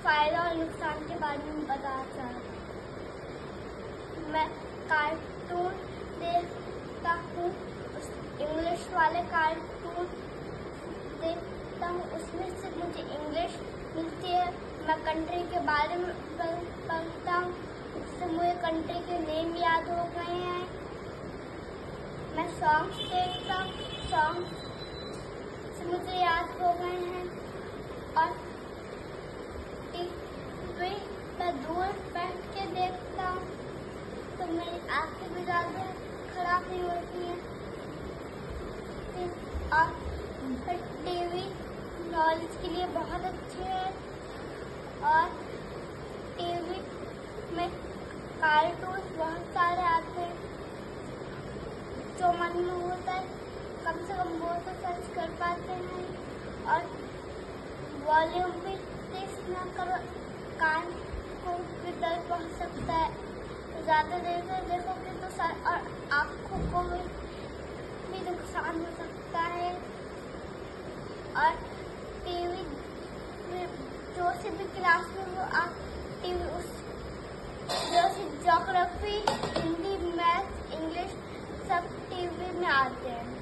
फायदा और नुकसान के बारे में बताना चाहता हूँ। मैं कार्टून देखता हूँ, इंग्लिश वाले कार्टून देखता हूँ, उसमें से मुझे इंग्लिश मिलती है। मैं कंट्री के बारे में पढ़ता हूँ, उससे मुझे कंट्री के नेम याद हो गए हैं। मैं सॉन्ग्स देखता हूँ, सॉन्ग्स से मुझे याद हो गए हैं। और टीवी मैं दूर बैठ के देखता हूँ तो मेरी आंखें भी ज़्यादा खराब नहीं होती हैं। और टीवी नॉलेज के लिए बहुत अच्छी है। और टीवी में कार्टून बहुत सारे आते हैं, जो मन में होता है कम से कम वो तो सर्च कर पाते हैं। और वॉल्यूम भी तेज ना करो, कान को भी दर्द पहुंच सकता है। तो ज़्यादा देर से देखोगे तो सर और आँखों को भी नुकसान हो सकता है। और टीवी में जो से भी क्लास में वो आप टीवी उस जैसे ज्योग्राफी, हिंदी, मैथ, इंग्लिश सब टीवी में आते हैं।